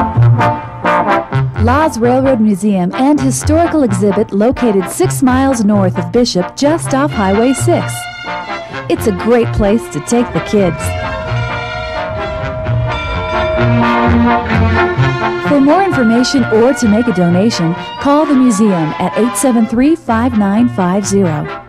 Laz Railroad Museum and Historical Exhibit located 6 miles north of Bishop, just off Highway 6. It's a great place to take the kids. For more information or to make a donation, call the museum at 873-5950.